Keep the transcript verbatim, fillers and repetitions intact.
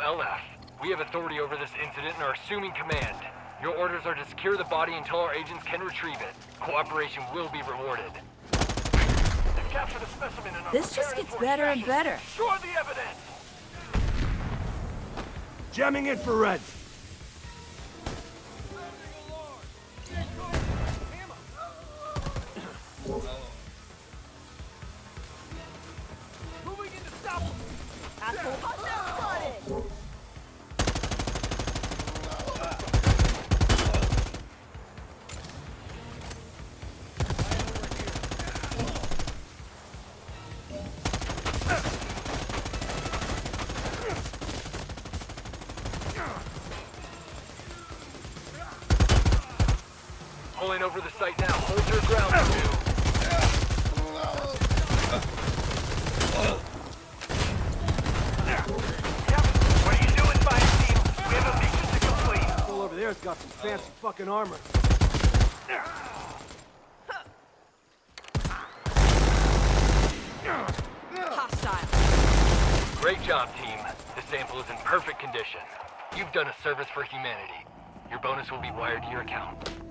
L F. We have authority over this incident and are assuming command. Your orders are to secure the body until our agents can retrieve it. Cooperation will be rewarded. They've captured a specimen and are This just preparing gets for better and extraction. better. Destroy the evidence! Jamming infrared. Moving in to stop them! Asshole hostile spotted! Pulling over the site now. Hold your ground, you. What are you doing, fire team? We have a mission to complete. All over there's got some fancy fucking armor. Hostile. Great job, team. The sample is in perfect condition. You've done a service for humanity. Your bonus will be wired to your account.